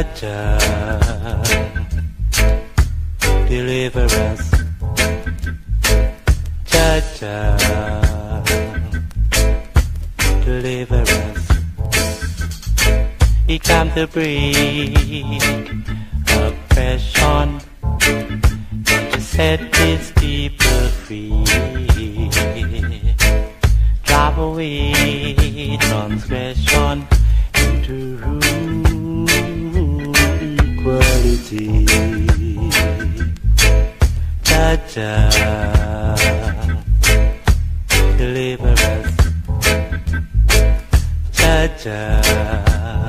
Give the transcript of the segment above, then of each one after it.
Jah, deliver us. Jah, Jah, deliver us. He come to breathe oppression and to set his people free. Drive away transgression into equality. Jah, Jah, deliver us. Jah, Jah,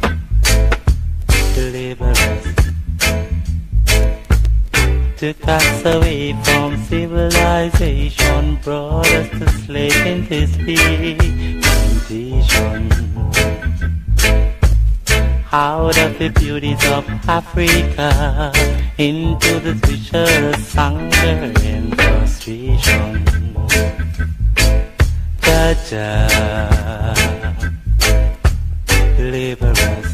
deliver us. Took us away from civilization, brought us to slave into plantation. Out of the beauties of Africa, into the vicious hunger and frustration. Jah, Jah, deliver us.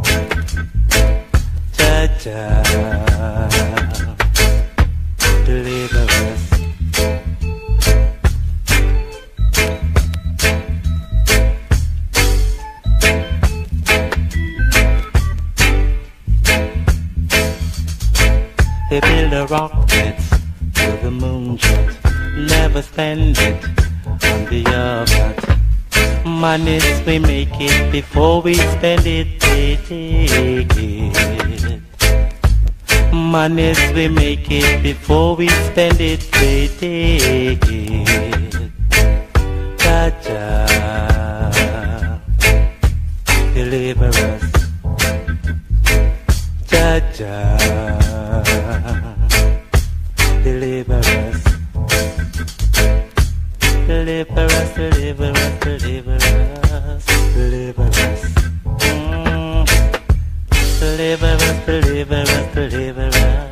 Jah, Jah, deliver us. They build a rocket to the moonshot, never spend it on the earth. Monies we make it before we spend it, they take it. Monies we make it before we spend it, they take it. Jah, Jah, deliver us. Jah, Jah, deliver us. Deliver us, deliver us, deliver us, deliver us. Deliver us, deliver us, deliver us.